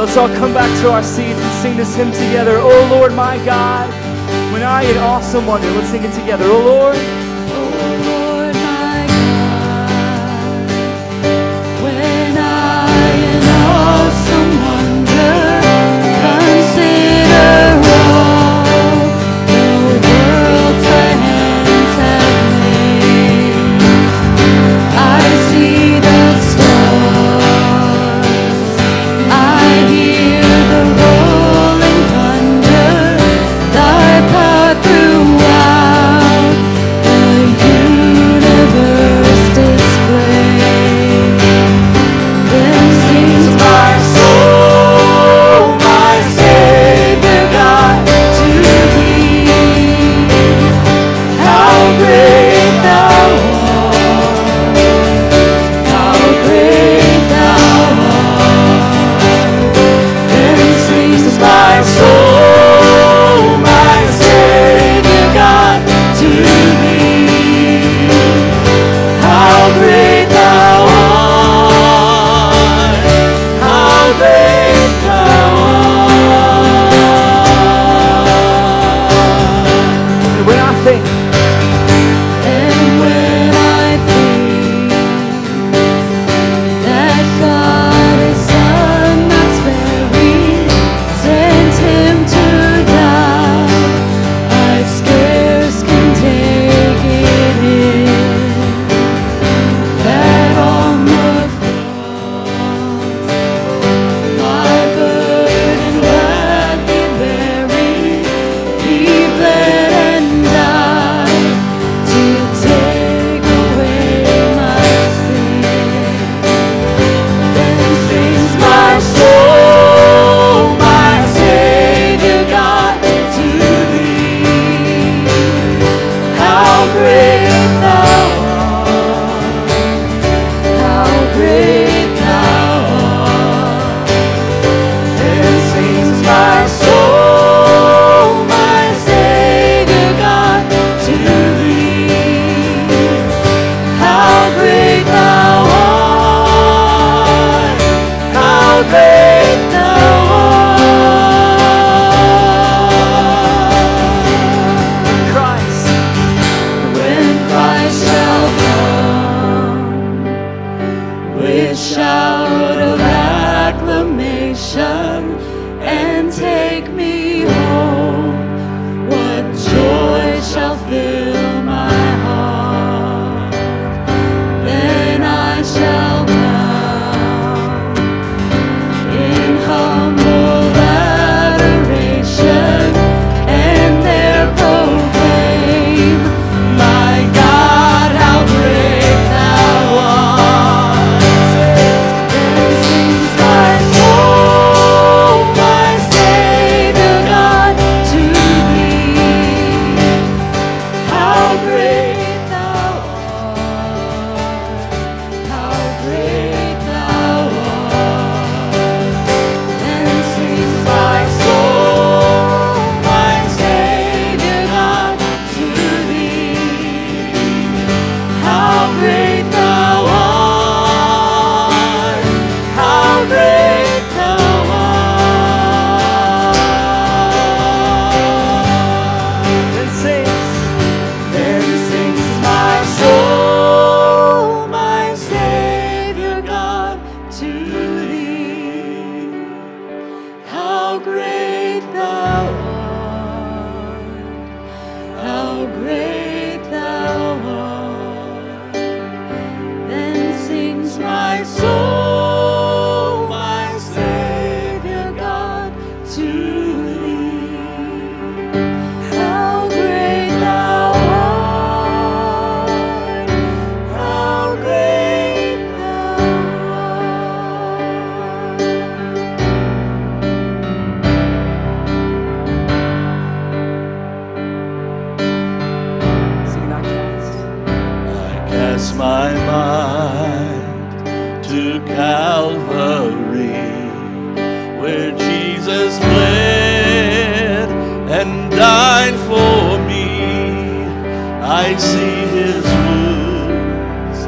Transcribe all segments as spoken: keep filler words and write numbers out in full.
Let's all come back to our seats and sing this hymn together. Oh Lord, my God, when I in awesome wonder. Let's sing it together. Oh Lord.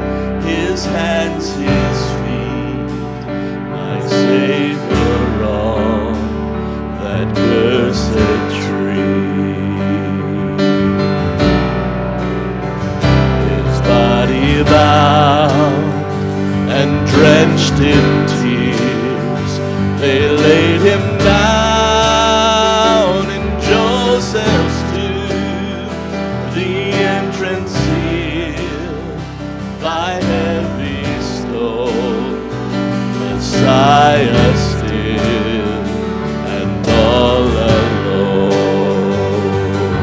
His hands, his feet, my Savior all. lost in tears. They laid him down in Joseph's tomb, the entrance sealed by heavy stone. Messiah still and all alone.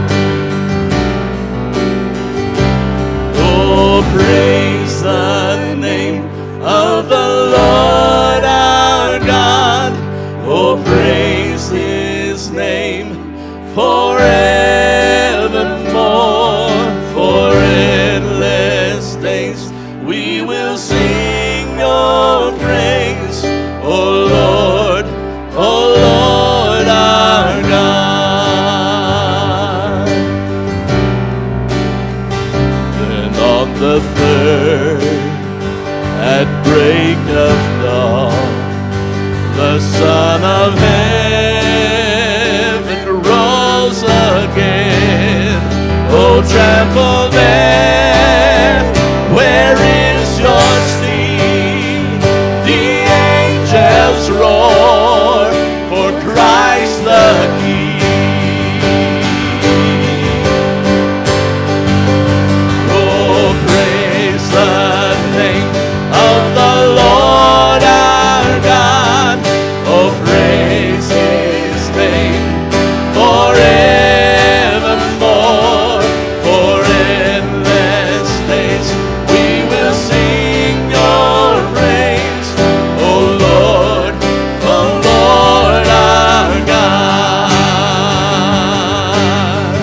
Oh, praise the name of the Lord our God. Oh, praise his name forevermore. For endless days we will sing your praise, O Lord, O Lord our God. Then on the third, at break of dawn, the Son of Heaven rose again. Oh, trample there, where is your sting? The angels roar for Christ the King. Oh, praise the name of the Lord our God. Oh, praise his name forevermore. For endless days we will sing your praise, O Lord, O Lord our God.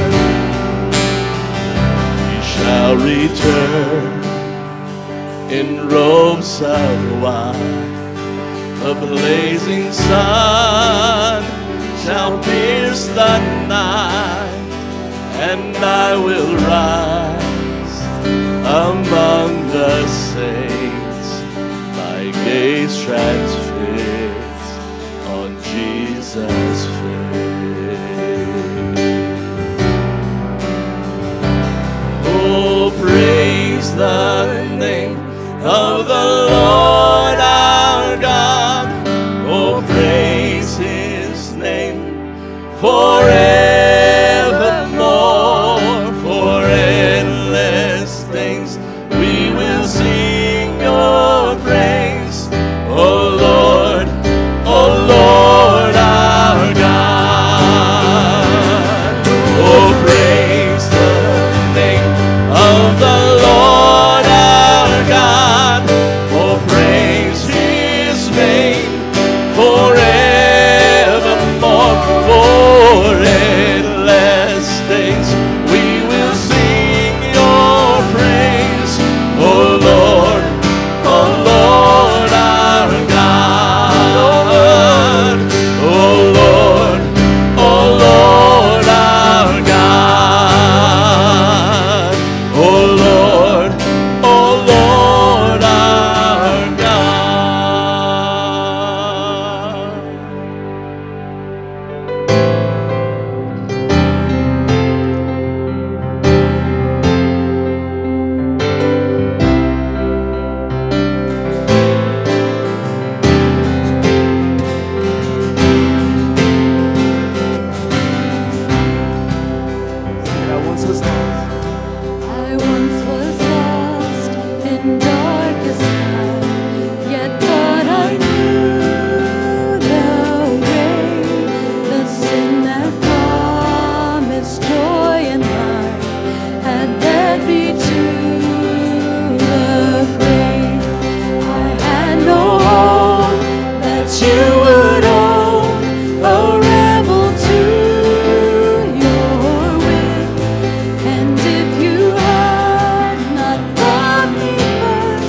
He shall return in robes of white, a blazing sun shall pierce the night, and I will rise among the saints, my gaze transfixed on Jesus' face. Oh, praise the name of the Lord our God. Oh, praise his name forevermore. For endless days we will sing your praise, O Lord, O Lord our God. Oh, praise the name of the Lord our God. Oh, praise his name forevermore. For endless days we will sing your praise, O Lord, O Lord our God. O Lord, O Lord our God. O Lord, O Lord our God. I once was lost. I once was lost in darkest night, yet thought I knew the way. The sin that promised joy and life had led me to the grave. I had no hope that you would own, a rebel to your will. And if you had not loved me first,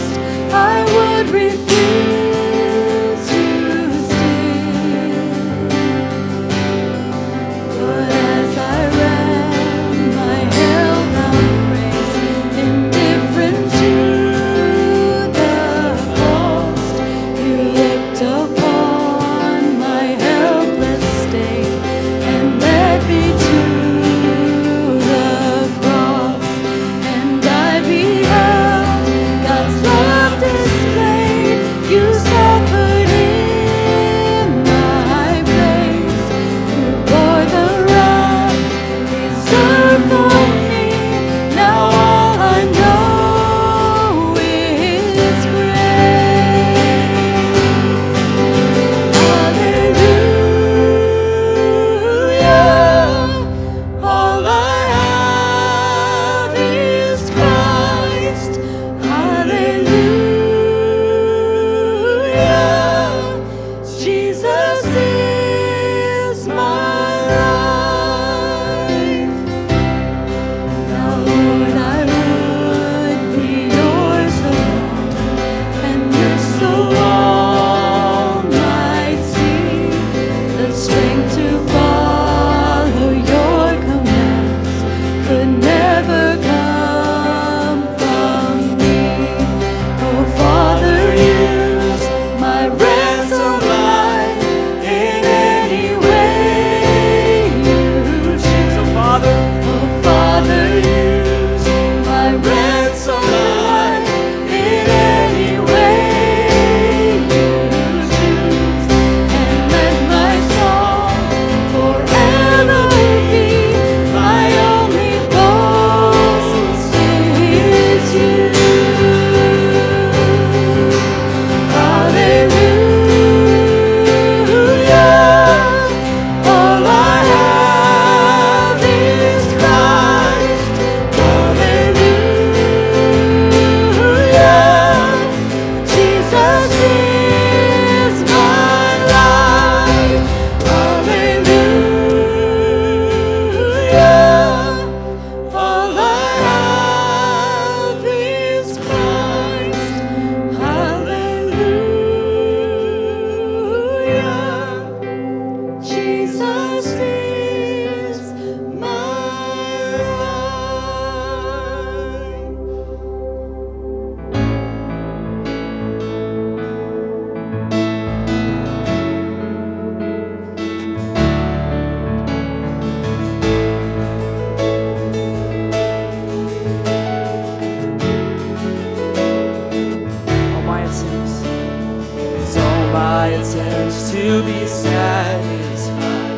intends to be satisfied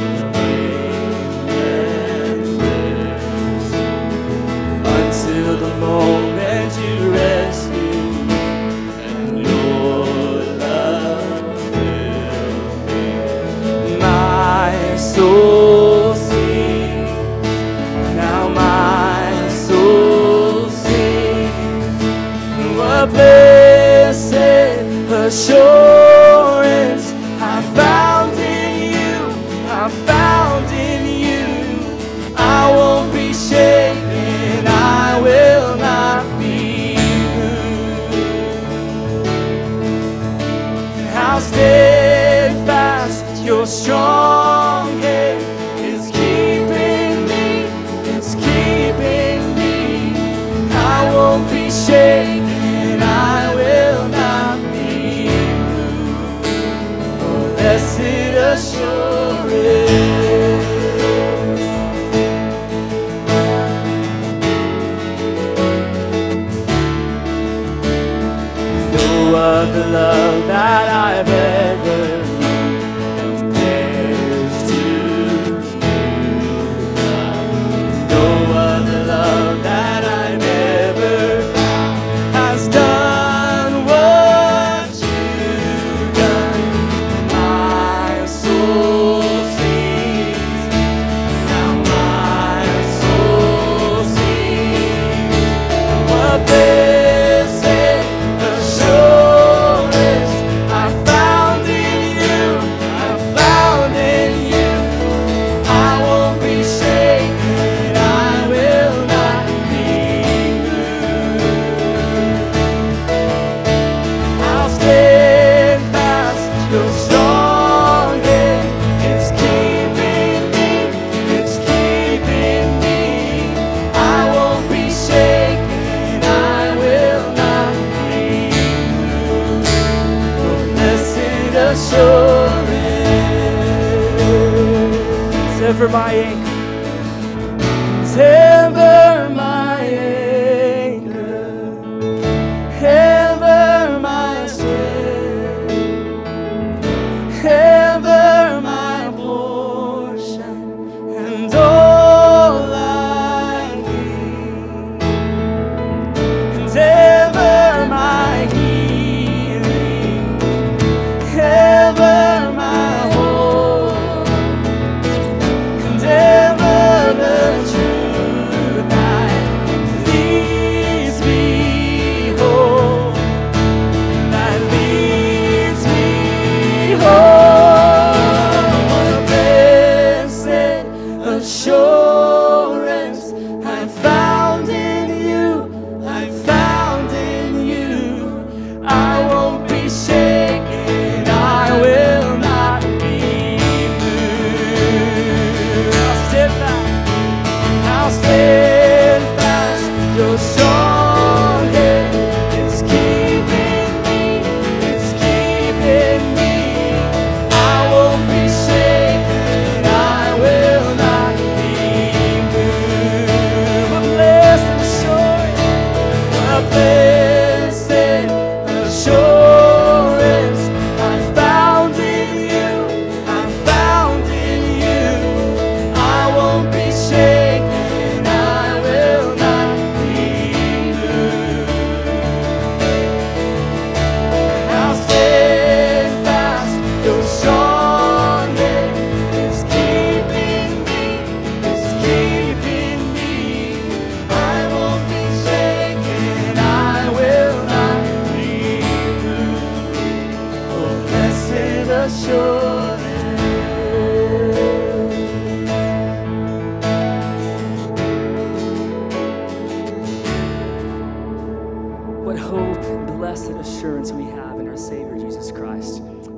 in endless until the moment you rescue me and your love will be. My soul sings, now my soul sings, what blessed assurance I found in you, I found in you. I won't be shaken, I will not be moved. How steadfast your strong hand is keeping me, it's keeping me. I won't be shaken, I will not be moved. Oh, blessed assurance. No other love that I've ever known compares to you. No other love that I've ever found has done what you've done. My soul sings, now my soul sings, what blessed assurance I found in you, I found in you. I won't be shaken, I will not be moved. How steadfast your strong hand is keeping me, it's keeping me. I won't be shaken, I will not be moved. Oh, blessed assurance, it's ever my anchor, it's ever my anchor, ever my strength, ever my portion, and all I need, and ever my healing, ever my hope, and ever the truth that leads me home, that leads me home. What a blessed assurance I found in you, I found in you. I won't be shaken, I will not be moved. How steadfast, how steadfast your strong hand is keeping me, it's keeping me. I won't be shaken, I will not be moved. What blessed assurance, what blessed assurance I found in you, I found in you. I won't be shaken, I will not be moved. How steadfast your strong hand is keeping me, it's keeping me. I won't be shaken, I will not be moved. Oh, blessed assurance. What hope and blessed assurance we have in our Savior Jesus Christ.